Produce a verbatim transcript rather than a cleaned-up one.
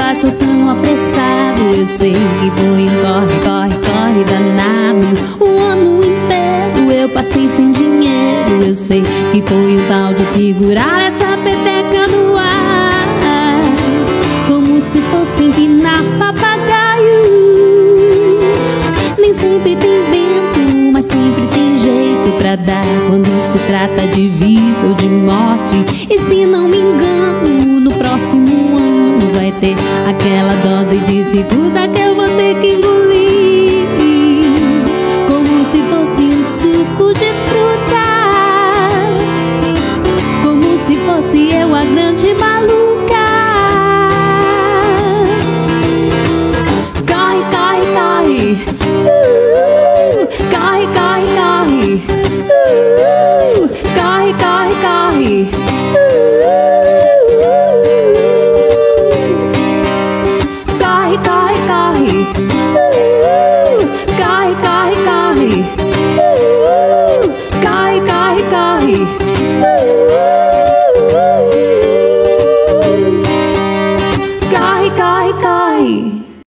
vai soltando apressado. Eu sei que foi um corre, corre, corre danado. O ano inteiro eu passei sem dinheiro. Eu sei que foi um tal de segurar essa peteca no ar, como se fosse empinar papagaio. Nem sempre tem vento, mas sempre tem jeito pra dar quando se trata de vida ou de morte. E se não me engano, no próximo ano vai ter aquela dose de segunda que eu vou ter que engolir.